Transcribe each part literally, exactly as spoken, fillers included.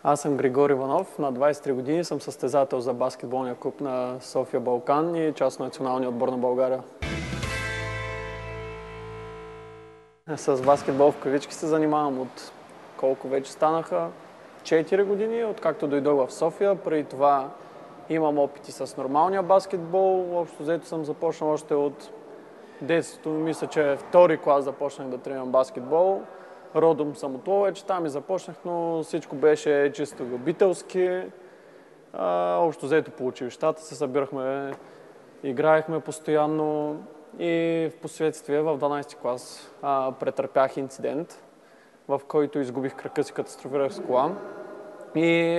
Аз съм Григор Иванов, на двадесет и три години съм състезател за баскетболния клуб на София Балкан и част от националния отбор на България. С баскетбол в кавички се занимавам от колко вече станаха? четири години, откакто дойдох в София. Преди това имам опити с нормалния баскетбол. Общо взето съм започнал още от детството. Мисля, че втори клас започнах да тренирам баскетбол. Родом съм от Ловеч, там и започнах, но всичко беше чисто любителски. А, общо взето по училищата се събирахме, играехме постоянно и в последствие в дванадесети клас а, претърпях инцидент, в който изгубих крака си, катастрофирах с кола. И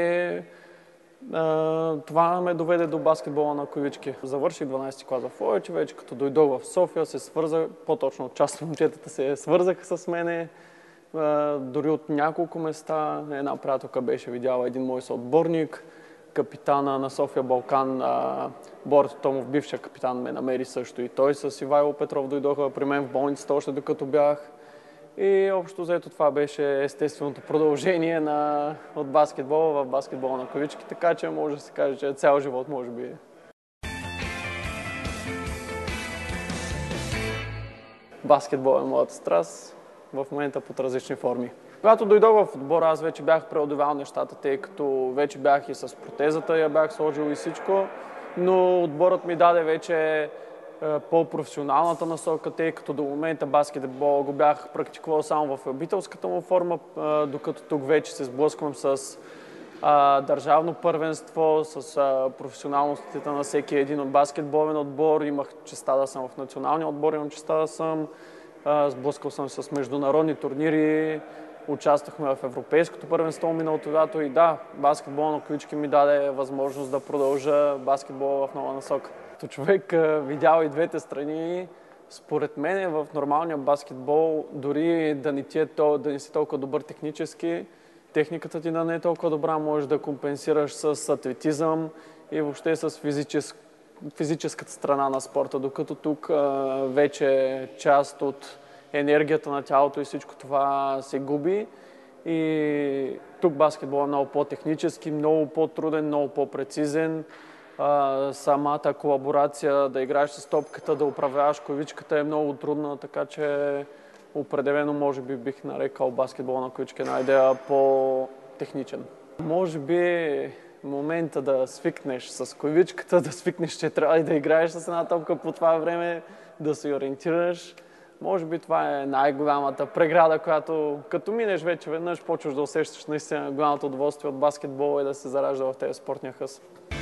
а, това ме доведе до баскетбола на кавички. Завърших дванадесети клас в Ловеч, вече като дойдох в София се свързах, по-точно част от момчетата се свързаха с мене. Uh, дори от няколко места. Една приятелка беше видяла един мой съотборник, капитана на София Балкан, uh, Борис Томов, бившия капитан, ме намери също и той с Ивайло Петров дойдоха при мен в болницата още докато бях. И общо взето това беше естественото продължение на, от баскетбола в баскетбола на кавички, така че може да се каже, че цял живот може би. Баскетбол е моята страст. В момента под различни форми. Когато дойдох в отбора, аз вече бях преодолявал нещата, тъй като вече бях и с протезата, я бях сложил и всичко, но отборът ми даде вече по-професионалната насока, тъй като до момента баскетбол го бях практикувал само в любителската му форма, докато тук вече се сблъсквам с а, държавно първенство, с а, професионалностите на всеки един от баскетболен отбор. Имах честа да съм в националния отбор, имам честа да съм. Сблъскал съм с международни турнири, участвахме в Европейското първенство миналото лято и да, баскетбол на кавички ми даде възможност да продължа баскетбола в нова насока. Като човек видял и двете страни, според мен в нормалния баскетбол, дори да не, ти е, да не си толкова добър технически, техниката ти да не е толкова добра, можеш да компенсираш с атлетизъм и въобще с физическо физическата страна на спорта, докато тук а, вече част от енергията на тялото и всичко това се губи. И тук баскетбол е много по-технически, много по-труден, много по-прецизен. А, самата колаборация, да играеш с топката, да управляваш кавичката е много трудна, така че определено може би бих нарекал баскетбол на кавички една идея по-техничен. Може би момента да свикнеш с кавичката, да свикнеш, че трябва и да играеш с една топка по това време, да се ориентираш. Може би това е най-голямата преграда, която като минеш вече веднъж, почваш да усещаш наистина голямото удоволствие от баскетбола и да се заражда в тези спортния хъс.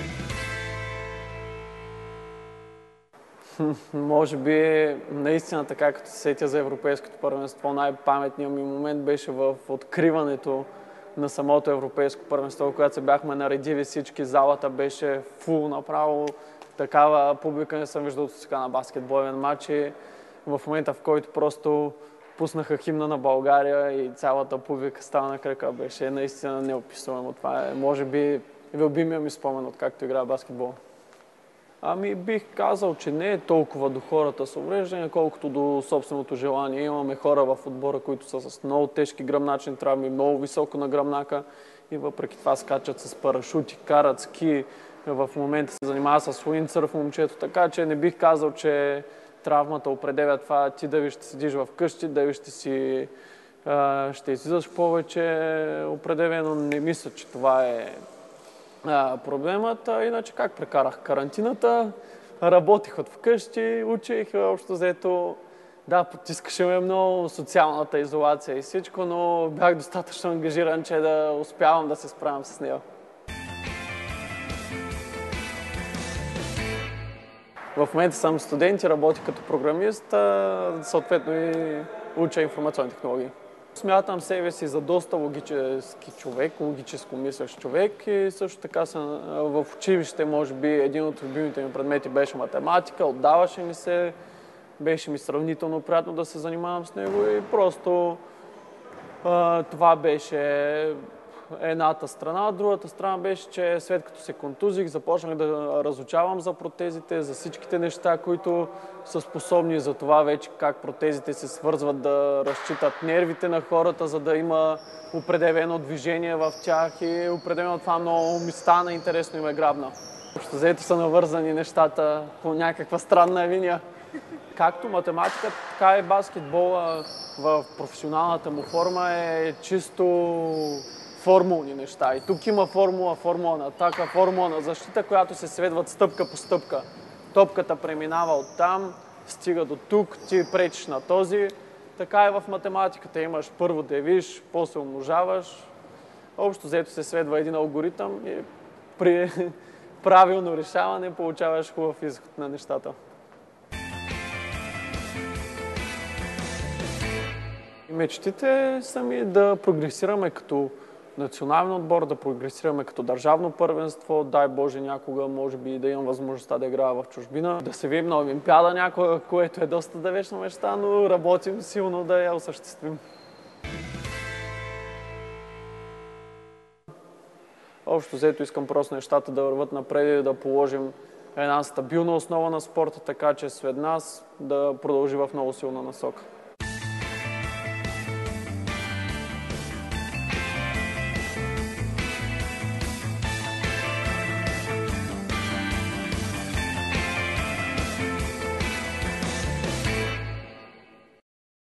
Може би наистина така, като се сетя за Европейското първенство, най-паметният ми момент беше в откриването на самото Европейско първенство, когато се бяхме наредили всички, залата беше фул направо. Такава публика не съм виждал сега на баскетболен матч. И в момента, в който просто пуснаха химна на България и цялата публика стана на крака, беше наистина неописуемо. Това е, може би, любимия ми спомен, откакто играя баскетбол. Ами бих казал, че не е толкова до хората с увреждания, колкото до собственото желание. Имаме хора в отбора, които са с много тежки гръбначни травми, много високо на гръбнака и въпреки това скачат с парашути, карат ски. В момента се занимава с уиндсърф момчето, така че не бих казал, че травмата определя това ти дали ще седиш в къщи, дали ще си ще излизаш повече. Определено не мисля, че това е проблемът. Иначе как прекарах карантината, работих от вкъщи, учих, общо взето. Да, потискаше ме много социалната изолация и всичко, но бях достатъчно ангажиран, че да успявам да се справям с нея. В момента съм студент и работя като програмист, съответно и уча информационни технологии. Смятам себе си за доста логически човек, логическо мислещ човек и също така съм в училище, може би един от любимите ми предмети беше математика, отдаваше ми се, беше ми сравнително приятно да се занимавам с него и просто а, това беше едната страна. Другата страна беше, че след като се контузих, започнах да разучавам за протезите, за всичките неща, които са способни, за това вече как протезите се свързват, да разчитат нервите на хората, за да има определено движение в тях и определено това много ми стана интересно и ме грабна. Общо взето са навързани нещата по някаква странна линия. Както математиката, така и баскетбола в професионалната му форма е чисто формулни неща. И тук има формула, формула на атака, формула на защита, която се следват стъпка по стъпка. Топката преминава оттам, стига до тук, ти пречиш на този. Така и в математиката имаш първо делиш, после умножаваш. Общо взето се следва един алгоритъм и при правилно решаване получаваш хубав изход на нещата. Мечтите са ми да прогресираме като национален отбор, да прогресираме като държавно първенство, дай Боже някога, може би да имам възможността да играя в чужбина, да се видим на Олимпиада някога, което е доста далечна мечта, но работим силно да я осъществим. Общо взето искам просто нещата да върват напред и да положим една стабилна основа на спорта, така че след нас да продължи в много силна насока.